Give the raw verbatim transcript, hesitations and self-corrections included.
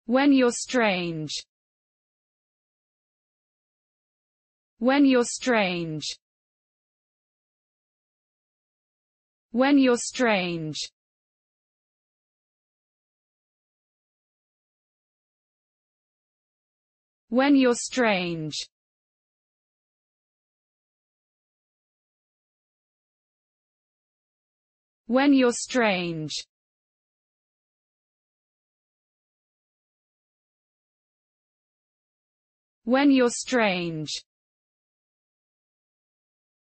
When you're strange. When you're strange. When you're strange. When you're strange. When you're strange. When you're strange.